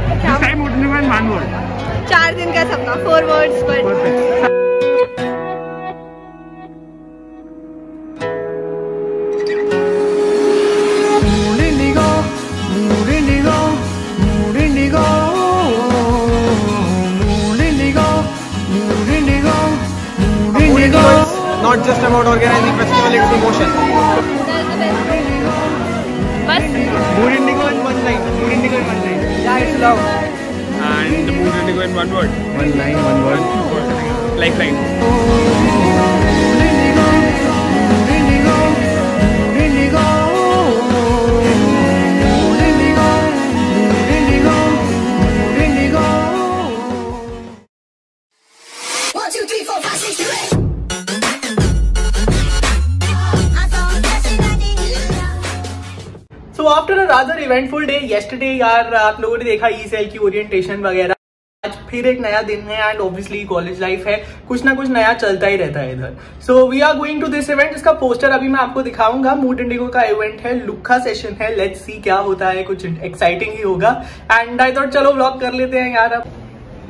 Describe Mood Indigo in one word. 4 दिन का सपना, 4 words but Mood Indigo, Mood Indigo, Mood Indigo, Mood Indigo, Mood Indigo, Mood Indigo. Not just about organizing festival, it's emotion. बस Mood Indigo in one line. Mood Indigo in one line. Yeah, it's love. And Mood Indigo in one word. One line, one word. Lifeline. So after a rather eventful day yesterday यार, आप लोगों ने देखा ECL की orientation वगैरह, आज फिर एक नया दिन है एंड ऑब्वियसली कॉलेज लाइफ है, कुछ ना कुछ नया चलता ही रहता है इधर. So we are going to this event. इसका पोस्टर अभी मैं आपको दिखाऊंगा. मूड इंडिगो का इवेंट है, लुक्का सेशन है. लेट्स सी क्या होता है, कुछ एक्साइटिंग ही होगा. एंड आई थॉट चलो व्लॉग कर लेते हैं यार अब.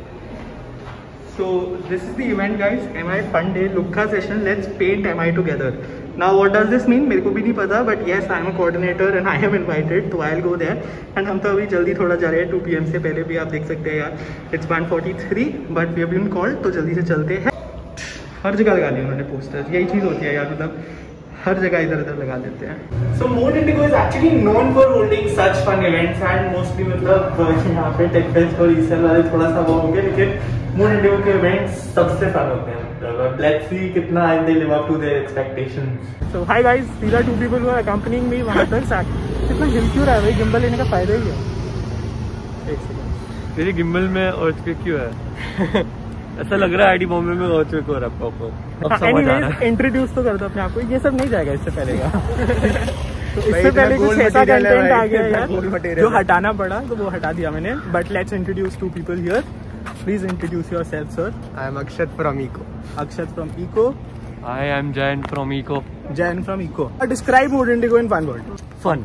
So this is the event guys, MI Fun Day Lukka session. Let's paint MI together. Now what does this mean? मेरे को भी नहीं पता, but yes I am a coordinator and I am invited, तो I'll go there. And हम तो अभी जल्दी थोड़ा जा रहे हैं, 2 PM से पहले भी आप देख सकते हैं यार. It's 1:43 but we have been called, तो जल्दी से चलते हैं. हर जगह लगा दिए उन्होंने पोस्टर, यही चीज़ होती है यार, मतलब हर जगह इधर उधर लगा देते हैं. So Mood Indigo is actually known for holding such fun events and mostly मतलब यहाँ पे टेक फेस्ट और ECL वाले थोड़ा सा वो होंगे, लेकिन मूड इंडिगो के इवेंट्स सबसे फन होते हैं. लेट्स सी कितना they live up to their expectations. So hi guys, these are 2 people who are accompanying me वहां तक. कितना हिल क्यों रहा है भाई, गिम्बल लेने का फायदा ही है. एक सेकंड, तेरी गिम्बल में अर्थक्वेक क्यों है? ऐसा लग रहा है आईडी बॉम्बे में अर्थक्वेक हो रहा है. एनीवेज इंट्रोड्यूस तो कर दो अपने आप को. ये सब नहीं जाएगा इससे पहले का. तो इससे पहले कुछ ऐसा कंटेंट आ गया यार जो हटाना पड़ा, तो वो हटा दिया मैंने. But let's introduce 2 people here. Please introduce yourself, sir. I am Akshat from Eco. Akshat from Eco. I am Jain from Eco. Jain from Eco. Describe Mood Indigo in one word. Fun.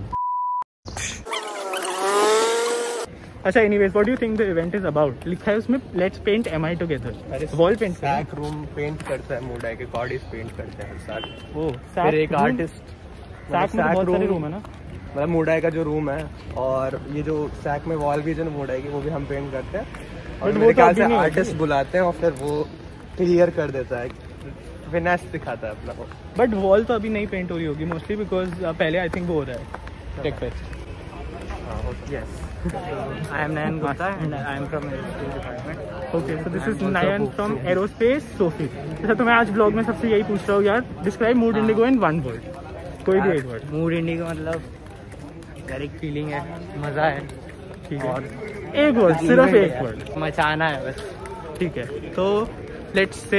अच्छा, anyways, what do you think the event is about? लिखा है उसमें Let's paint MI together. Wall paint. सैक room paint करता है, mood आई के कॉर्डिस paint करते हैं साथ. ओ, फिर एक आर्टिस्ट. सैक में बहुत सारे रूम है ना. मतलब मूड आई का जो रूम है, और ये जो सैक में वॉल भी जो मूड आई की, वो भी हम पेंट करते हैं. और मेरे ख्याल से आर्टिस्ट बुलाते हैं और फिर वो क्लियर कर देता है, फिनेस दिखाता है अपना. बट वॉल तो अभी नहीं पेंट हो रही होगी मोस्टली, बिकॉज पहले आई थिंक वो हो रहा है tech fest. Yes. I am Nayan Gupta and I am from Aerospace Department. Okay, so this is Nayan from Aerospace Sophie. अच्छा, तो मैं आज ब्लॉग में सबसे यही पूछ रहा हूँ यार, describe Mood Indigo in one word. कोई भी एक वर्ड. मूड इंडिगो मतलब एक फीलिंग है, मज़ा है. ठीक है, और एक वर्ड, सिर्फ एक वर्ड. मचाना है बस. ठीक है, तो लेट्स से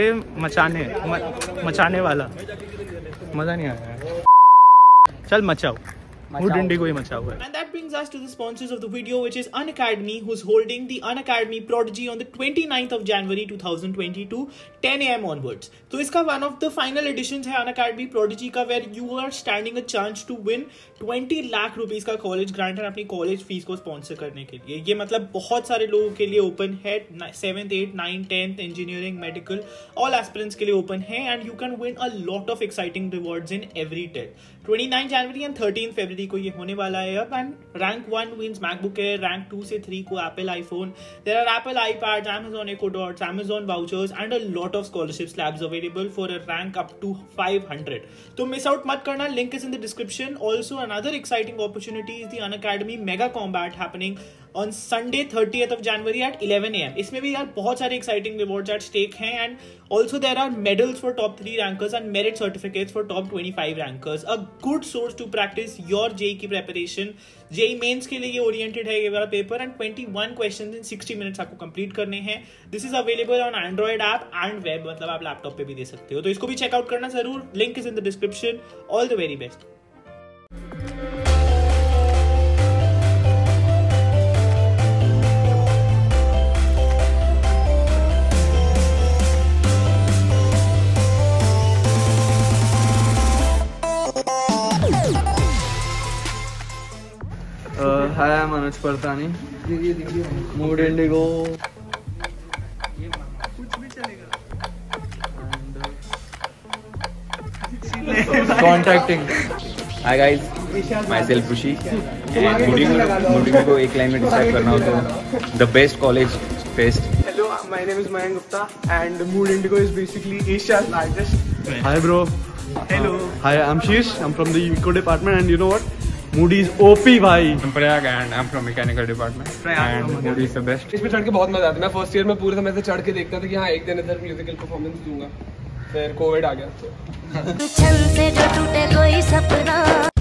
मचाने वाला. मज़ा नहीं आया. चल मचाओ. Mood Indigo ही मचा हुआ है. And that brings us to the sponsors of the video, which is Unacademy, who's holding the Unacademy Prodigy on the 29th of January 2022, 10 AM onwards. तो इसका one of the final editions है Unacademy Prodigy का, where you are standing a chance to win 20 lakh rupees का college grant है अपनी college fees को sponsor करने के लिए. ये मतलब बहुत सारे लोगों के लिए ओपन है. 7th, 8th, 9th, 10th, engineering, medical, all aspirants के लिए ओपन है. And you can win a lot of exciting rewards in every take. 29 जनवरी एंड 13 फरवरी को ये होने वाला है अब. And rank 1 wins MacBook Air, rank 2 से 3 को Apple iPhone. There are Apple iPads, Amazon Echo Dots, Amazon vouchers and a lot of scholarship slabs available for a rank up to 500. तो मिस आउट मत करना, link is in the description. Also another exciting opportunity is the Unacademy mega combat happening on Sunday 30th of January at 11 AM. इसमें भी यार बहुत सारे exciting rewards at stake हैं. And also there are medals for top 3 rankers and merit certificates for top 25 rankers. A good source to practice your JEE की preparation. JEE mains के लिए ये oriented है ये वाला paper, and 21 questions in 60 minutes आपको complete करने हैं. This is available on Android app and web, मतलब आप laptop पे भी दे सकते हो. तो इसको भी check out करना जरूर. Link is in the description. All the very best. Hi, I'm Anuj पड़ता नहीं। Mood Indigo contacting. Hi guys, my self Khushi. Mood को एक लाइन में डिस्क्राइब करना हो तो the best college fest. Hello, my name is Mayank Gupta and Mood Indigo is basically Asia's largest. Hi bro. Hello. Hi, I'm Sheesh. I'm from the Eco department and you know what? Moody is OP भाई. I'm Prayag and I'm from mechanical department. And Moody is the best. इसमें चढ़ के बहुत मजा आता है। मैं first year में पूरे समय से चढ़ के देखता था कि हाँ एक दिन इधर म्यूजिकल परफॉर्मेंस दूंगा। फिर कोविड आ गया तो से जो टूटे कोई सपना।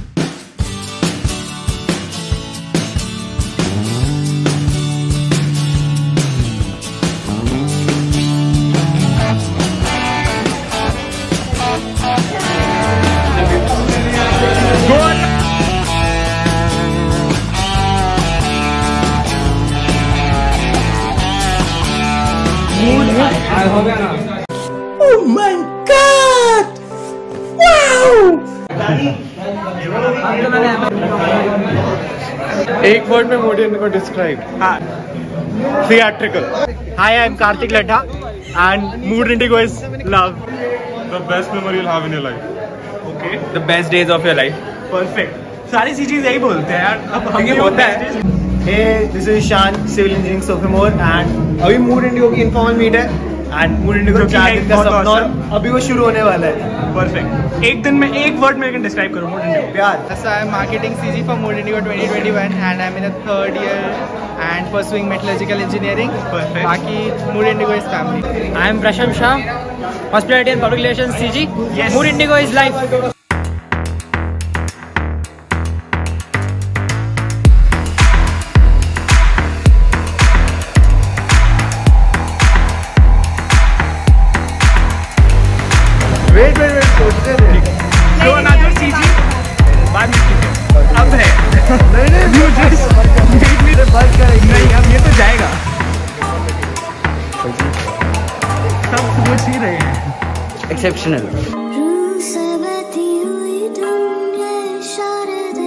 एक वर्ड में Mood Indigo describe. Theatrical. Hi, I'm Karthik Ladha and Mood Indigo is love. The best memory you'll have in your life. Okay. The best days of your life. Perfect. सारी चीजें यही बोलते हैं यार। अब हम ये होता है। Hey, this is Shan, civil engineering sophomore and अभी Mood Indigo की informal meet है and Mood Indigo की आज का सपना और अभी वो शुरू होने वाला है। Perfect. एक दिन में एक वर्ड में कैन डिस्क्राइब करो Mood Indigo। प्यार। So I'm marketing CG for Mood Indigo 2021 and I'm in the 3rd year and pursuing metallurgical engineering. Perfect. Baki Mood Indigo is family. I am Prasham Shah, hospitality and public relations CG. Yes. Mood Indigo is life. Wait सोचते थे। So another CG बाद में ठीक है। अब है। नहीं you just made me the buzz करेंगे। नहीं अब ये तो जाएगा। सब सोच ही रहे हैं। Exceptional. रूह से बहती हुई धुन ये इशारे दे।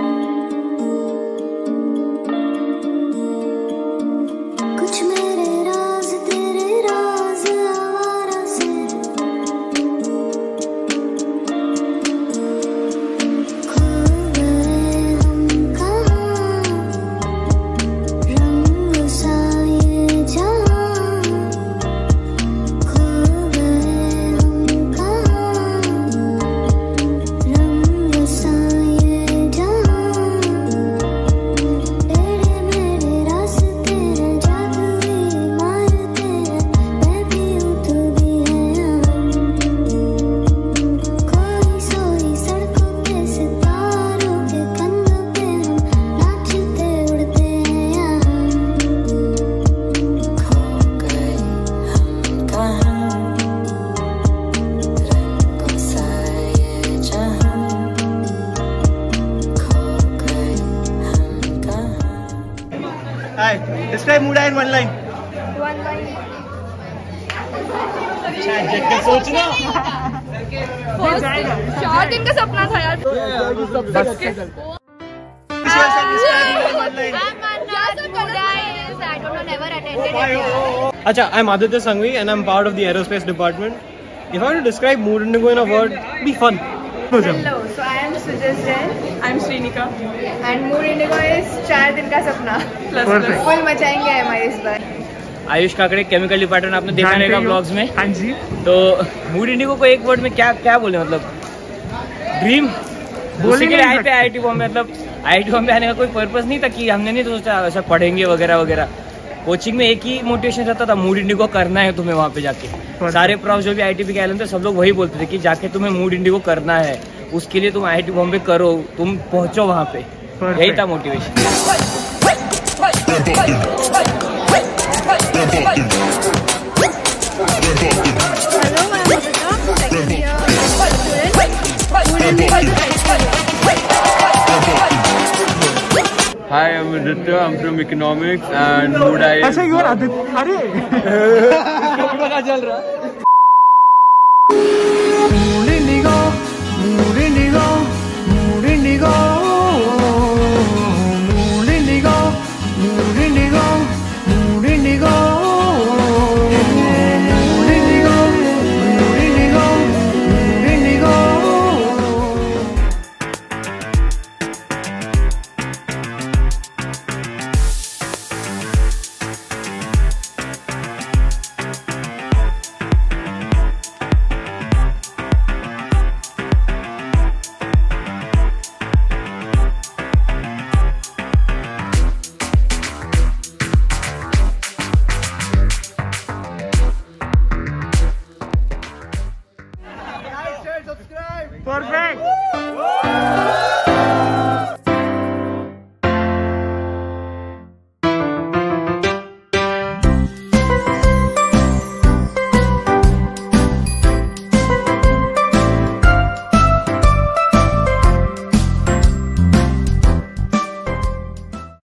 कुछ मेरे राज तेरे राज आवारा से। खो गए हम कहाँ, रंग सा ये जहाँ। खो गए हम कहाँ, रंग सा ये जहाँ। टेढ़े मेढ़े रास्ते हैं, जादुई मारते हैं, मैं भी हूँ तू भी है हम। खोई सोई सड़कों पे सितारों के कंधों पे हम नाचते उड़ते हैं यहाँ। खो गए हम कहाँ, रंगों सा ये जहाँ। खो गए हम कहाँ। Hi, describe Mood in one line. One line. सोचना। शॉर्ट इनका सपना था यार। Acha, I'm Aditya Sangvi and I'm part of the aerospace department. If I were to describe Mood Indigo in a word, it'd be fun. Hello, so I am Sujas Jain. I'm Srinika. And Mood Indigo is 4 दिन का सपना। Perfect. Full मचाएंगे हमारे इस बार। Ayush Kakade chemical department आपने देखा रहेगा ब्लॉग्स में। हाँ जी। तो मूड इंडिगो को एक वर्ड में क्या क्या बोले मतलब ड्रीम उसी के लिए आए थे IIT बॉम्बे। मतलब IIT बॉम्बे आने का कोई पर्पस नहीं था कि हमने नहीं सोचा ऐसा पढ़ेंगे वगैरह वगैरह। कोचिंग में एक ही मोटिवेशन रहता था, मूड इंडिगो करना है तुम्हें वहाँ पे जाके। सारे प्रोफ जो भी IIT के आए थे सब लोग वही बोलते थे कि जाके तुम्हें मूड इंडिगो करना है, उसके लिए तुम IIT बॉम्बे करो, तुम पहुंचो वहाँ पे। यही था motivation. Hello, I am Abhita, second year student. Mood Indigo is a Hi, I'm Aditya. I'm from economics and Mood I. अच्छा यू आर आदित्य। अरे पता चल रहा।